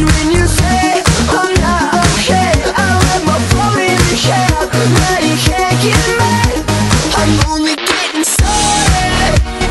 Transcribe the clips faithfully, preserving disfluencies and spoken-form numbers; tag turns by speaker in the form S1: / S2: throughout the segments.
S1: when you say I'm not okay. I let my phone in the cab, now you can't get mad. I'm only getting started.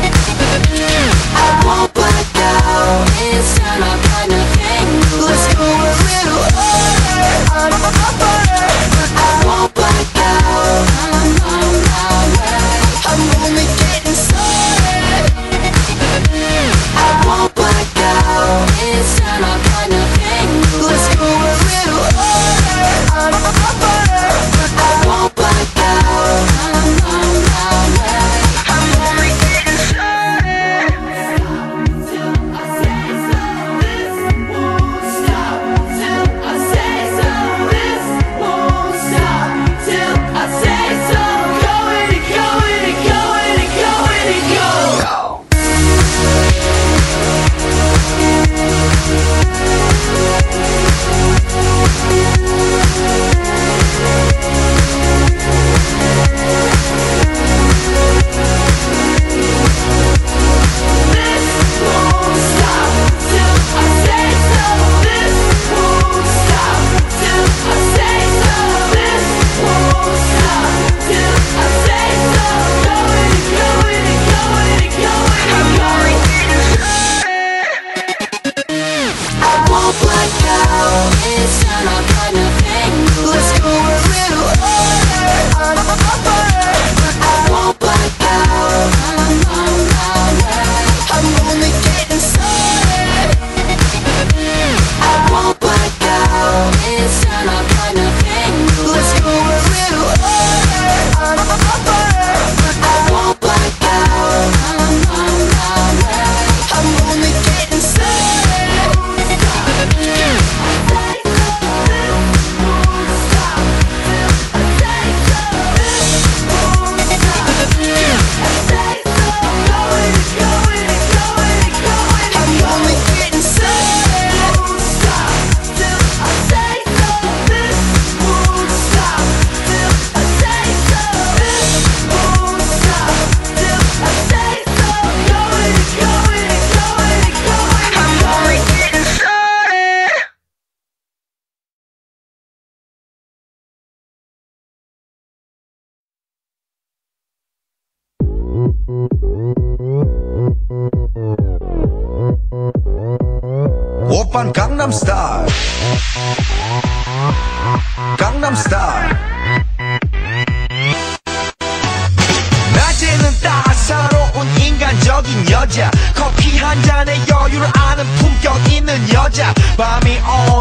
S1: I won't black out, it's not my kind of thing. Let's go a little harder, I'm a butter. I won't black out, I'm on my way. I'm only getting started. I won't black out, it's not my kind of thing. Let's go a little harder, I'm a butter. I won't black out, I'm on my way. I'm only getting started. Till I say so, this won't stop. Till I say so, this won't stop. Till I say so, going and going and going and going and go.
S2: 오빤 강남스타일 강남스타일 낮에는 따사로운 인간적인 여자 커피 한 잔에 여유를 아는 품격 있는 여자 밤이